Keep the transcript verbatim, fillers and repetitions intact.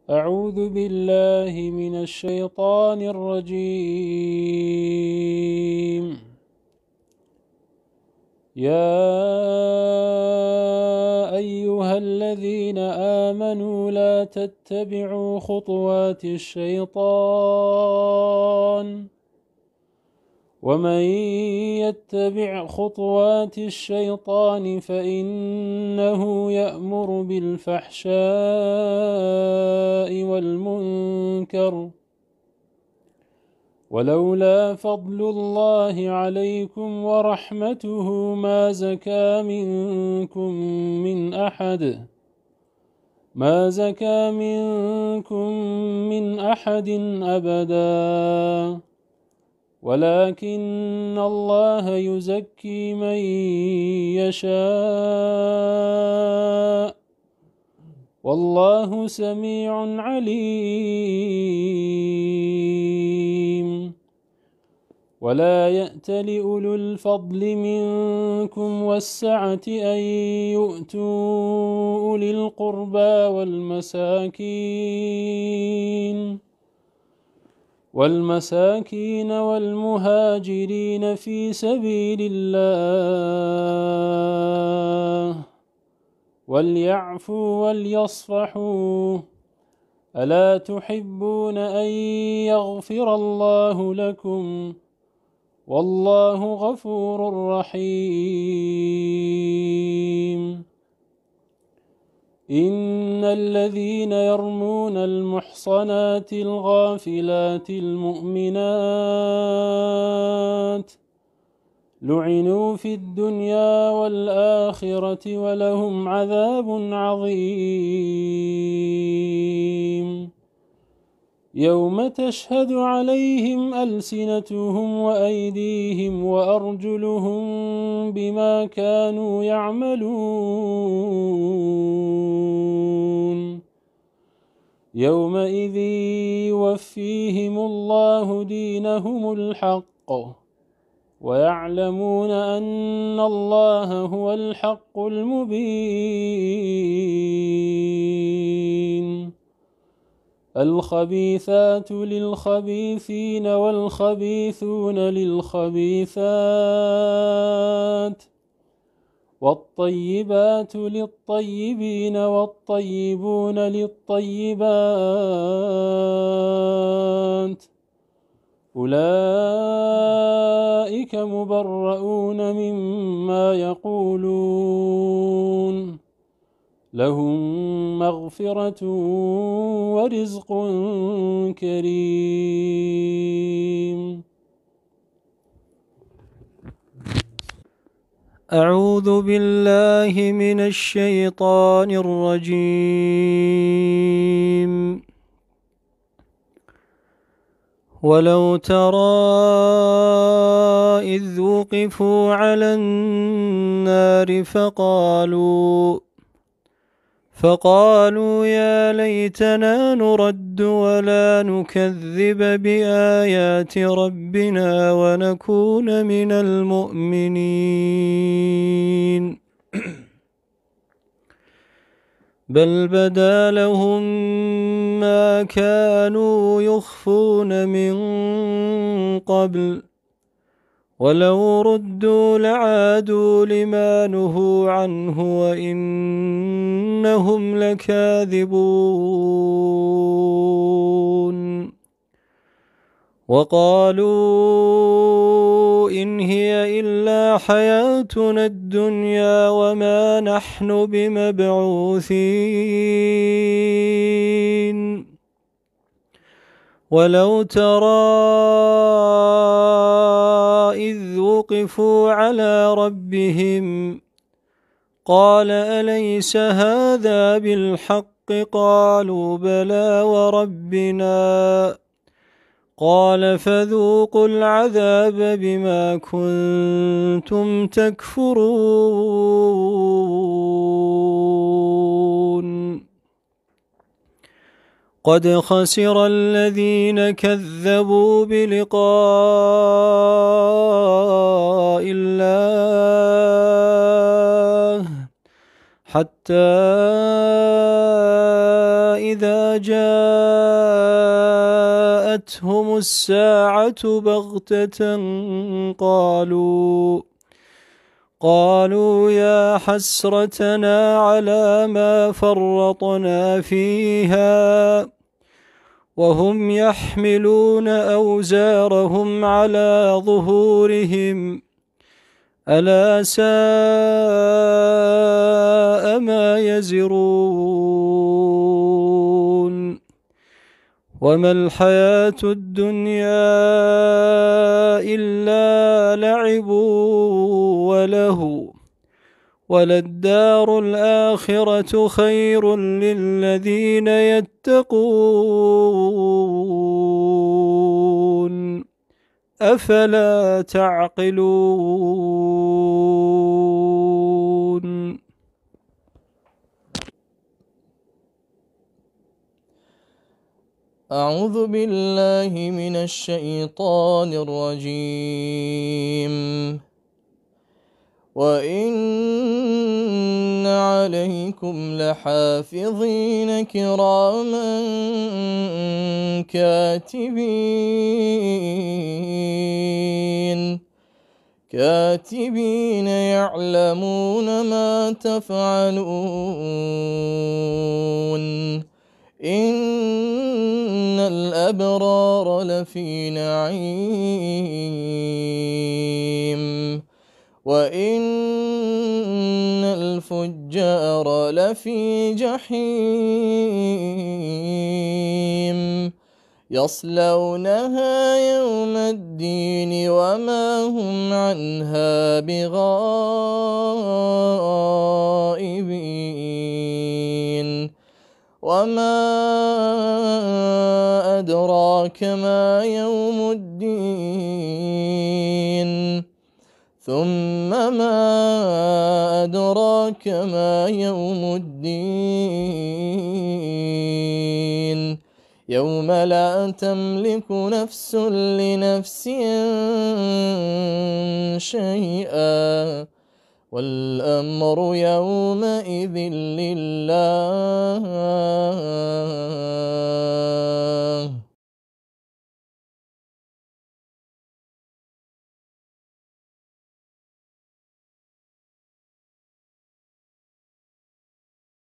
أعوذ بالله من الشيطان الرجيم. يا أيها الذين آمنوا لا تتبعوا خطوات الشيطان، ومن يتبع خطوات الشيطان فإنه يأمر بالفحشاء والمنكر، ولولا فضل الله عليكم ورحمته ما زكى منكم من أحد ما زكى منكم من أحد أبدا، ولكن الله يزكي من يشاء، والله سميع عليم. ولا يأتل أولو الفضل منكم والسعة أن يؤتوا أولي القربى والمساكين والمساكين والمهاجرين في سبيل الله، وليعفوا وليصفحوا، ألا تحبون أن يغفر الله لكم؟ والله غفور رحيم. إن الذين يرمون المحصنات الغافلات المؤمنات لعنوا في الدنيا والآخرة ولهم عذاب عظيم. يوم تشهد عليهم ألسنتهم وأيديهم وأرجلهم بما كانوا يعملون، يومئذ يوفيهم الله دينهم الحق، ويعلمون أن الله هو الحق المبين. الخبيثات للخبيثين والخبيثون للخبيثات، والطيبات للطيبين والطيبون للطيبات، أولئك مبرؤون مما يقولون، لهم مغفرة ورزق كريم. أعوذ بالله من الشيطان الرجيم. ولو ترى إذ وقفوا على النار فقالوا فقالوا يا ليتنا نرد ولا نكذب بآيات ربنا ونكون من المؤمنين. بل بدا لهم ما كانوا يخفون من قبل، ولو ردوا لعادوا لما نهوا عنه وإنهم لكاذبون. وقالوا إن هي إلا حياتنا الدنيا وما نحن بمبعوثين. ولو ترى إذ وقفوا على ربهم قال أليس هذا بالحق؟ قالوا بلى وربنا. قال فذوقوا العذاب بما كنتم تكفرون. قد خسر الذين كذبوا بلقاء الله حتى إذا جاءتهم الساعة بغتة قالوا قالوا يا حسرتنا على ما فرطنا فيها وهم يحملون أوزارهم على ظهورهم ألا ساء ما يزرون وما الحياة الدنيا إلا لعب وله وللدار الآخرة خير للذين يتقون أفلا تعقلون أعوذ بالله من الشيطان الرجيم وإن عليكم لحافظين كراما كاتبين كاتبين يعلمون ما تفعلون إن الأبرار لفي نعيم وإن الفجار لفي جحيم يصلونها يوم الدين وما هم عنها بغائبين وما أدراك ما يوم الدين ثم ما أدراك ما يوم الدين يوم لا تملك نفس لنفس شيئا والأمر يومئذ لله